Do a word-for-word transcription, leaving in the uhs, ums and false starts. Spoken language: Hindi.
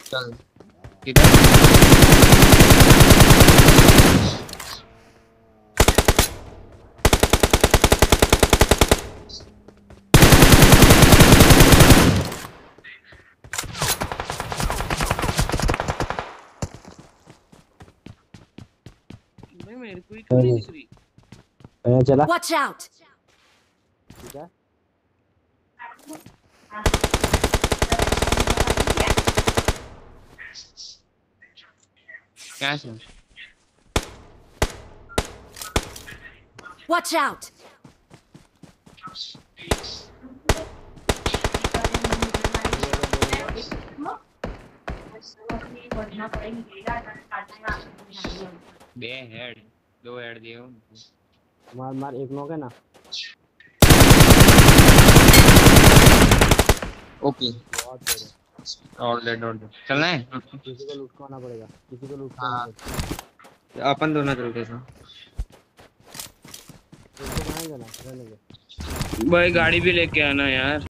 चल किधर? मैं मेरे को ही क्यों नहीं दिख रही? पहले चला Watch out! ठीक है क्या से? Watch out! बे हेड दो हेड दिए हूँ। मार मार एक नॉक है ना ओके और डेड और डेड चलना है। किसी को लूट करना पड़ेगा किसी को लूट हाँ करना पड़ेगा अपन दोनों चलते हैं इसको कहाँ जाना रहने दे भाई गाड़ी भी लेके आना यार।